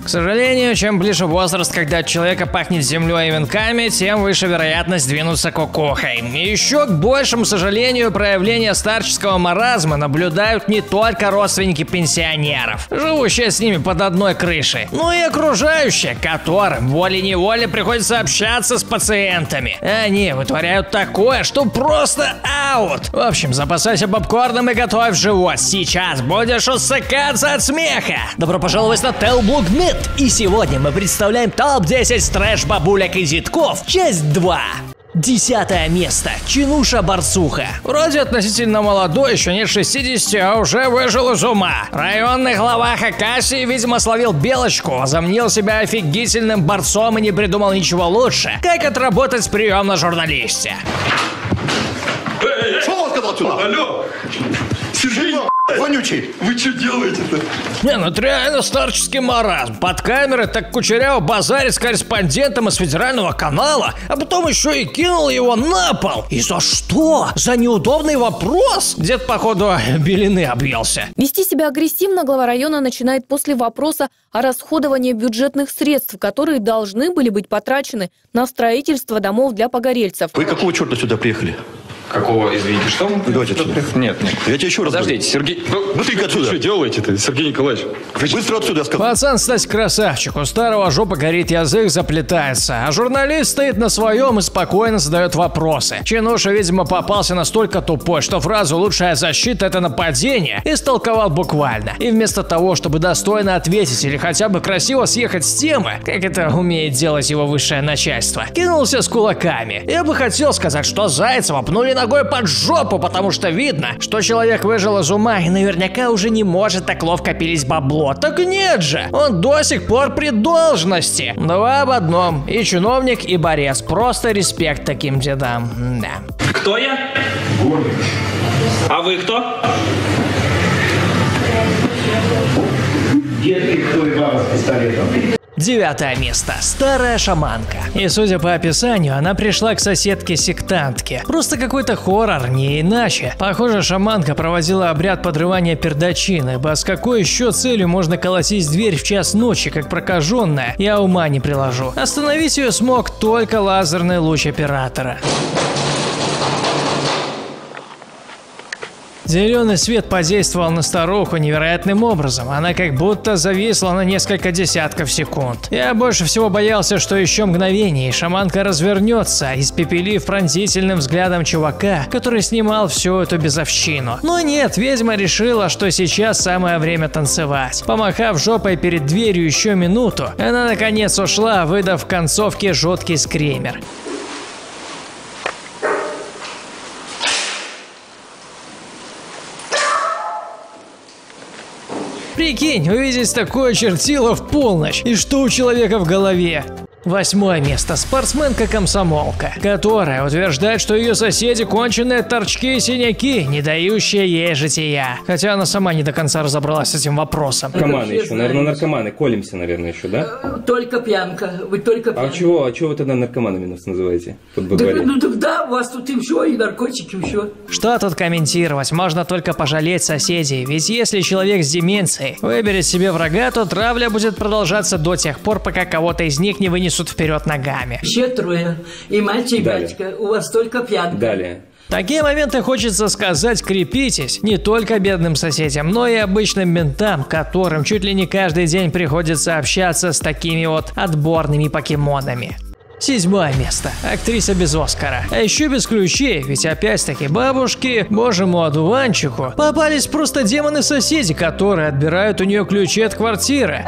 сожалению, чем ближе возраст, когда от человека пахнет землей и венками, тем выше вероятность двинуться кукухой. И еще к большему сожалению, проявления старческого маразма наблюдают не только родственники пенсионеров, живущие с ними под одной крышей, но и окружающие, которым волей-неволей приходится общаться с пациентами. Они вытворяют такое, что просто аут. В общем, запасайся попкорном и готовь живот. Сейчас будешь усыкаться от смеха. Добро пожаловать на Телблогнет. И сегодня мы представляем топ-10 трэш-бабулек и детков, часть 2. 10 место. Чинуша-барсуха. Вроде относительно молодой, еще нет 60, а уже выжил из ума. Районный глава Хакасии, видимо, словил белочку, возомнил себя офигительным борцом и не придумал ничего лучше, как отработать прием на журналисте. Что он сказал сюда? Алло! Сергей, вонючий! Вы что делаете-то? Не, ну это реально старческий маразм. Под камерой так кучеряво базарит с корреспондентом из федерального канала, а потом еще и кинул его на пол. И за что? За неудобный вопрос? Дед, походу, белины объелся. Вести себя агрессивно глава района начинает после вопроса о расходовании бюджетных средств, которые должны были быть потрачены на строительство домов для погорельцев. Вы какого черта сюда приехали? Какого, извините, что? Давайте отсюда. Нет. Я тебе еще раз Подождите, Сергей. Быстренько отсюда. Что делаете-то, Сергей Николаевич? Быстро отсюда, я сказал. Пацан, кстати, красавчик. У старого жопа горит, язык заплетается. А журналист стоит на своем и спокойно задает вопросы. Чинуша, видимо, попался настолько тупой, что фразу «лучшая защита – это нападение» истолковал буквально. И вместо того, чтобы достойно ответить или хотя бы красиво съехать с темы, как это умеет делать его высшее начальство, кинулся с кулаками. Я бы хотел сказать, что Зайцева пнули ногой под жопу, потому что видно, что человек выжил из ума и наверняка уже не может так ловко пилить бабло. Так нет же, он до сих пор при должности. Два в одном, и чиновник, и борец. Просто респект таким дедам. Да. Кто я? А вы кто? Дед, кто и баба с пистолетом. 9 место. Старая шаманка. И судя по описанию, она пришла к соседке-сектантке. Просто какой-то хоррор, не иначе. Похоже, шаманка проводила обряд подрывания пердачины, ибо с какой еще целью можно колотить в дверь в час ночи, как прокаженная, я ума не приложу. Остановить ее смог только лазерный луч оператора. Зеленый свет подействовал на старуху невероятным образом. Она как будто зависла на несколько десятков секунд. Я больше всего боялся, что еще мгновение, и шаманка развернется, испепелив пронзительным взглядом чувака, который снимал всю эту безовщину. Но нет, ведьма решила, что сейчас самое время танцевать. Помахав жопой перед дверью еще минуту, она наконец ушла, выдав в концовке жуткий скример. Прикинь, увидеть такое чертило в полночь, и что у человека в голове? 8 место. Спортсменка-комсомолка, которая утверждает, что ее соседи конченые торчки и синяки, не дающие ей жития. Хотя она сама не до конца разобралась с этим вопросом. Наркоманы еще, наверное, наркоманы. Колемся, наверное, еще, да? Только пьянка. Вы только пьянка. А чего вы тогда наркоманами нас называете? Ну тогда у вас тут и все, и наркотики, и все. Что тут комментировать? Можно только пожалеть соседей. Ведь если человек с деменцией выберет себе врага, то травля будет продолжаться до тех пор, пока кого-то из них не вынесут вперед ногами. Все трое. И мальчик, и батька. У вас только пьянка. Далее. В такие моменты хочется сказать: крепитесь не только бедным соседям, но и обычным ментам, которым чуть ли не каждый день приходится общаться с такими вот отборными покемонами. 7 место. Актриса без Оскара. А еще без ключей, ведь опять-таки бабушки, божьему одуванчику, попались просто демоны-соседи, которые отбирают у нее ключи от квартиры.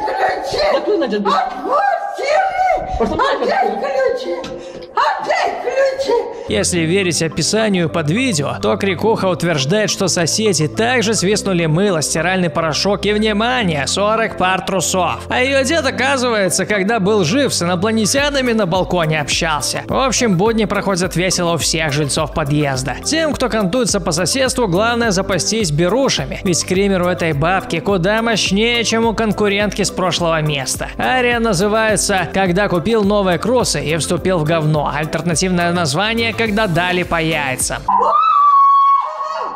Если верить описанию под видео, то Крикуха утверждает, что соседи также свистнули мыло, стиральный порошок и, внимание, 40 пар трусов. А ее дед, оказывается, когда был жив, с инопланетянами на балконе общался. В общем, будни проходят весело у всех жильцов подъезда. Тем, кто кантуется по соседству, главное запастись берушами, ведь скример у этой бабки куда мощнее, чем у конкурентки с прошлого места. Ария называется «Когда купил новые кроссы и вступил в говно». Альтернативное название «Когда дали по яйцам».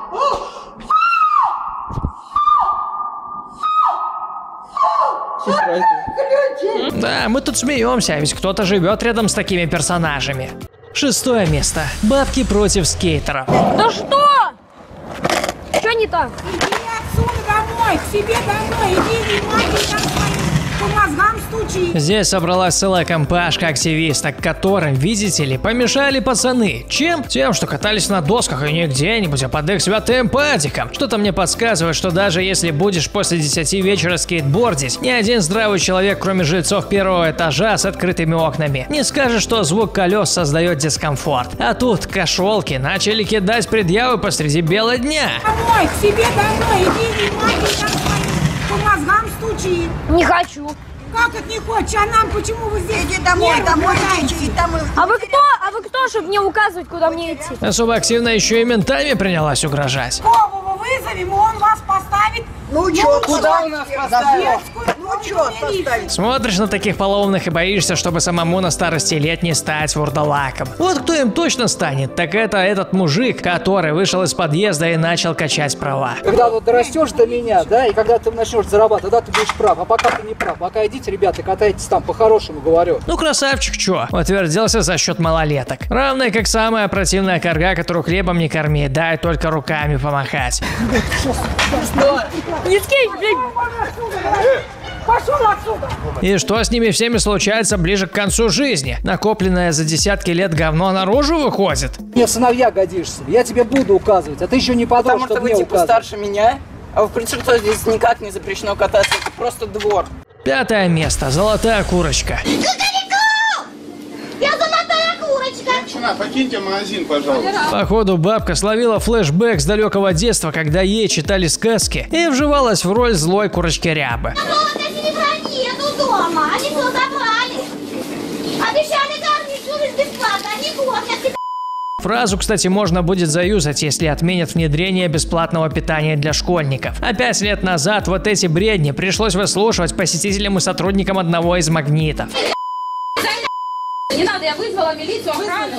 Сестра, Давайте. Да, мы тут смеемся, ведь кто-то живет рядом с такими персонажами. 6-е место. Бабки против скейтеров. Да что? Что не так? Иди отсюда домой, к себе домой, иди, не мать, там по мозгам стучи. Здесь собралась целая компашка активисток, которым, видите ли, помешали пацаны. Чем? Тем, что катались на досках и не где-нибудь, а под их святым падиком. Что-то мне подсказывает, что даже если будешь после 10 вечера скейтбордить, ни один здравый человек, кроме жильцов первого этажа с открытыми окнами, не скажет, что звук колес создает дискомфорт. А тут кошелки начали кидать предъявы посреди бела дня. Домой, к себе домой, иди, не мать, там по мозгам стучи. Не хочу. Как это не хочешь, а нам почему вы здесь? Иди домой, идти, там и... А вы кто, чтобы мне указывать, куда мне идти? Особо активно еще и ментами принялась угрожать. Вову вызовем, и он вас поставит. Ну чё, куда у нас поставил? Ну чё поставить? Смотришь на таких полоумных и боишься, чтобы самому на старости лет не стать вурдалаком. Вот кто им точно станет, так это этот мужик, который вышел из подъезда и начал качать права. Когда вот дорастешь до меня, да, и когда ты начнешь зарабатывать, тогда ты будешь прав, а пока ты не прав. Пока идите, ребята, катайтесь там, по-хорошему говорю. Ну красавчик, чё? Утвердился за счет малолеток. Равный как самая противная корга, которую хлебом не корми, дай только руками помахать. Не скейт, блин. Пошел отсюда. И что с ними всеми случается ближе к концу жизни? Накопленное за десятки лет говно наружу выходит? Мне в сыновья годишься, я тебе буду указывать, а ты еще не подрос, чтобы мне указывать. Старше меня, а в принципе здесь никак не запрещено кататься, это просто двор. 5-е место. Золотая курочка. Я золотая курочка! Жена, покиньте магазин, пожалуйста. Походу, бабка словила флешбэк с далекого детства, когда ей читали сказки, и вживалась в роль злой курочки Рябы. Золотая серебра нету дома, они все забрали. Обещали кормить всю жизнь бесплатно, они кормят тебя. Фразу, кстати, можно будет заюзать, если отменят внедрение бесплатного питания для школьников. А 5 лет назад вот эти бредни пришлось выслушивать посетителям и сотрудникам одного из магнитов. Не надо, я вызвала милицию, охрану.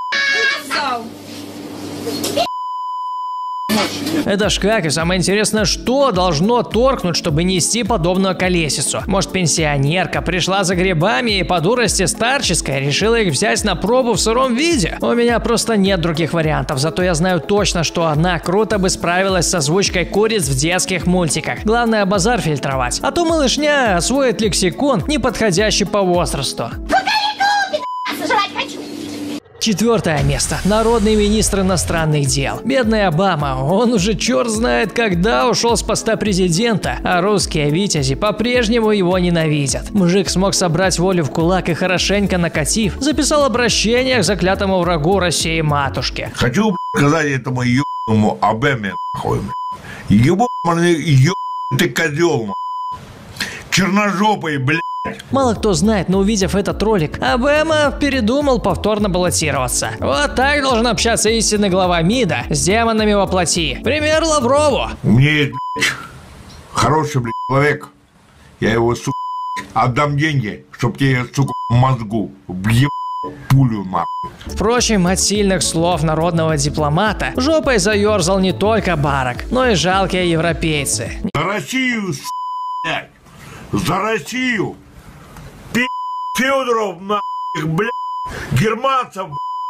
Это ж как, и самое интересное, что должно торкнуть, чтобы нести подобную колесицу? Может, пенсионерка пришла за грибами и по дурости старческой решила их взять на пробу в сыром виде? У меня просто нет других вариантов, зато я знаю точно, что она круто бы справилась с озвучкой куриц в детских мультиках. Главное базар фильтровать, а то малышня освоит лексикон, не подходящий по возрасту. Жрать хочу. 4-е место. Народный министр иностранных дел. Бедный Обама, он уже черт знает когда ушел с поста президента, а русские витязи по-прежнему его ненавидят. Мужик смог собрать волю в кулак и хорошенько накатив, записал обращение к заклятому врагу России матушке. Хочу сказать этому ебаному Обаме, нахуй, ебаный ты козел, черножопый, блядь. Мало кто знает, но увидев этот ролик, Обама передумал повторно баллотироваться. Вот так должен общаться истинный глава МИДа с демонами во плоти. Пример Лаврову. У меня есть, блядь, хороший, блядь, человек. Я его, сука, отдам деньги, чтоб тебе, сука, мозгу въеб пулю, нахуй. Впрочем, от сильных слов народного дипломата жопой заерзал не только Барак, но и жалкие европейцы. За Россию, блядь! За Россию! Федоров, нахуй, блядь, германцев,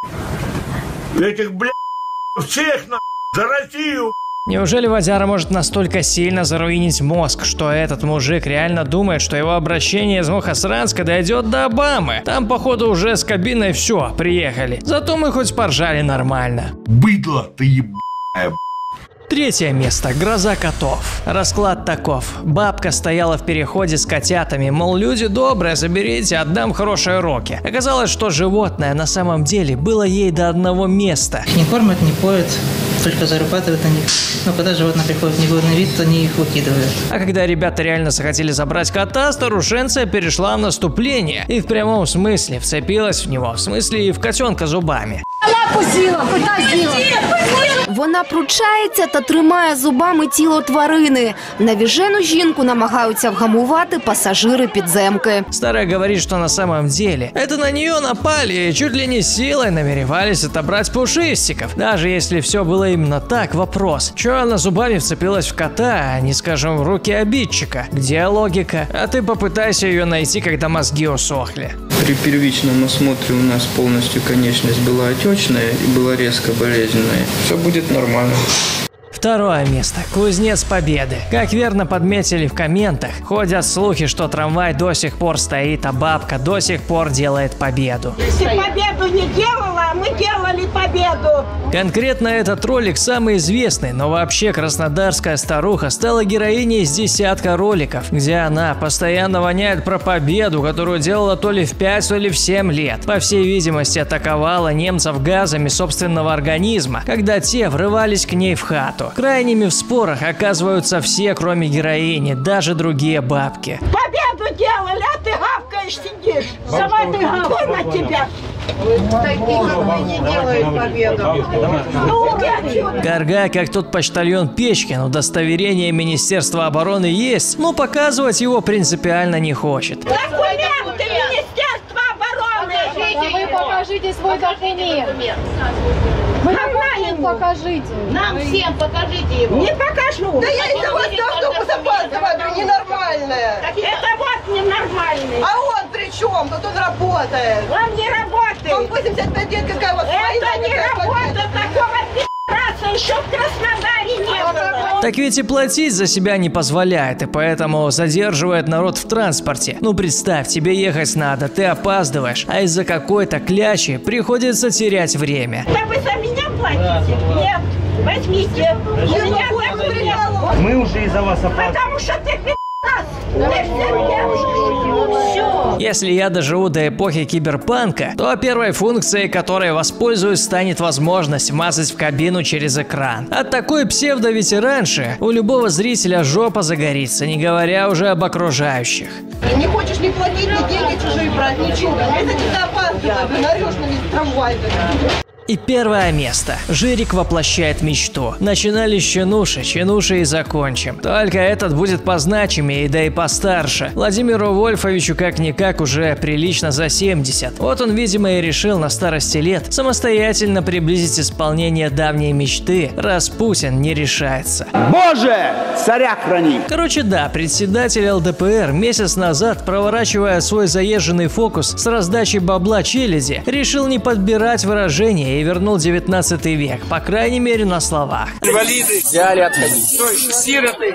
блядь, этих, блядь, всех, нахуй, за Россию! Неужели водяра может настолько сильно заруинить мозг, что этот мужик реально думает, что его обращение из Мухосранска дойдет до Обамы? Там, походу, уже с кабиной все, приехали. Зато мы хоть поржали нормально. Быдло ты ебаная. 3-е место. Гроза котов. Расклад таков. Бабка стояла в переходе с котятами, мол, люди добрые, заберите, отдам хорошие уроки. Оказалось, что животное на самом деле было ей до одного места. Не кормят, не поют, только зарабатывают на них. Но когда животное приходит в негодный вид, то они их выкидывают. А когда ребята реально захотели забрать кота, старушенция перешла в наступление. И в прямом смысле вцепилась в него, в смысле и в котенка зубами. Вона пручається та тримає зубами тіло тварини. Навіжену жінку намагаються вгамувати пасажири підземки. Старая говорит, что на самом деле это на нее напали и чуть ли не силой намеревались отобрать пушистиков. Даже если все было именно так, вопрос. Чё она зубами вцепилась в кота, а не, скажем, в руки обидчика? Где логика? А ты попытайся ее найти, когда мозги усохли. При первичном осмотре у нас полностью конечность была отечная и была резко болезненная. Все будет нормально. Второе место. Кузнец Победы. Как верно подметили в комментах, ходят слухи, что трамвай до сих пор стоит, а бабка до сих пор делает победу. Ты победу не делала, а мы делали победу. Конкретно этот ролик самый известный, но вообще краснодарская старуха стала героиней из десятка роликов, где она постоянно воняет про победу, которую делала то ли в 5, то ли в 7 лет. По всей видимости, атаковала немцев газами собственного организма, когда те врывались к ней в хату. Крайними в спорах оказываются все, кроме героини, даже другие бабки. Победу делали, а ты гавкаешь, сидишь. Давай ты гавкай на тебя. Такие, как не делают победу. Карга, как тот почтальон Печкин, удостоверение Министерства обороны есть, но показывать его принципиально не хочет. Документы Министерства обороны! Вы покажите свой документ. Вы документ покажите. Нам всем покажите его. Не покажу. Да я из-за вас должна запаздывать, ненормальная. Это вот ненормальный. А он при чем? Тут он работает. Он не работает. Он 85 лет, какая у вас Это не работа, такого пи***ца еще в Краснодаре не было. Так ведь и платить за себя не позволяет, и поэтому задерживает народ в транспорте. Ну представь, тебе ехать надо, ты опаздываешь, а из-за какой-то клячи приходится терять время. Да вы за меня платите? Нет, возьмите. У меня так. Мы уже из-за вас опаздываем. Потому что ты пи***ц. Если я доживу до эпохи киберпанка, то первой функцией, которой воспользуюсь, станет возможность вмазать в кабину через экран. От такой псевдо-ветеранши у любого зрителя жопа загорится, не говоря уже об окружающих. Не хочешь ни платить, ни деньги чужие брать, ничего. Это не запаздывай, нарешь на весь трамвай. И первое место. Жирик воплощает мечту. Начинали с Чинуши, Чинуши и закончим. Только этот будет позначимее, да и постарше. Владимиру Вольфовичу как-никак уже прилично за 70. Вот он, видимо, и решил на старости лет самостоятельно приблизить исполнение давней мечты, раз Путин не решается. Боже, царя храни! Короче, да, председатель ЛДПР месяц назад, проворачивая свой заезженный фокус с раздачей бабла челяди, решил не подбирать выражения и вернул 19 век, по крайней мере на словах. Инвалиды взяли отходить. Сироты.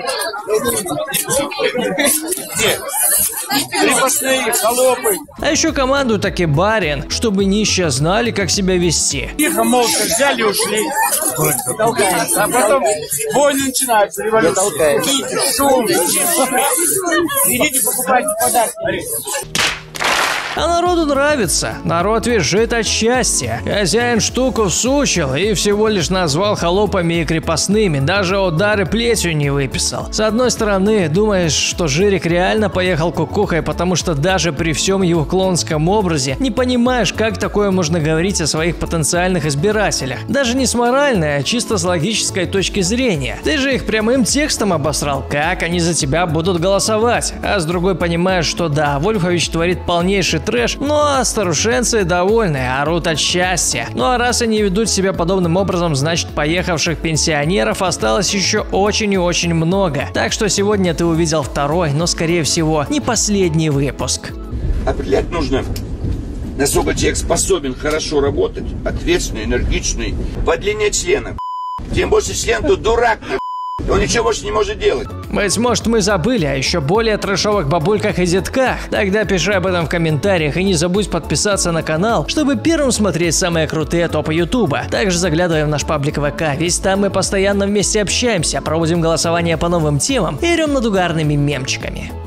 Нет. Крепостные, холопы. А еще команду таки барин, чтобы нищие знали, как себя вести. Тихо, молча взяли и ушли. А потом войны начинаются, революция. Идите, шум. Идите покупайте подарки. А народу нравится, народ визжит от счастья. Хозяин штуку всучил и всего лишь назвал холопами и крепостными, даже удары плетью не выписал. С одной стороны, думаешь, что Жирик реально поехал кукухой, потому что даже при всем его клоунском образе не понимаешь, как такое можно говорить о своих потенциальных избирателях. Даже не с моральной, а чисто с логической точки зрения. Ты же их прямым текстом обосрал, как они за тебя будут голосовать. А с другой понимаешь, что да, Вольфович творит полнейший трэш, но старушенцы довольны, орут от счастья. Ну а раз они ведут себя подобным образом, значит поехавших пенсионеров осталось еще очень и очень много. Так что сегодня ты увидел второй, но скорее всего не последний выпуск. Определять нужно, насколько человек способен хорошо работать, ответственный, энергичный. По длине члена. Тем больше член, то дурак. Он ничего больше не может делать. Быть может, мы забыли о еще более трэшовых бабульках и детках? Тогда пиши об этом в комментариях и не забудь подписаться на канал, чтобы первым смотреть самые крутые топы Ютуба. Также заглядывай в наш паблик ВК, ведь там мы постоянно вместе общаемся, проводим голосование по новым темам и орем над угарными мемчиками.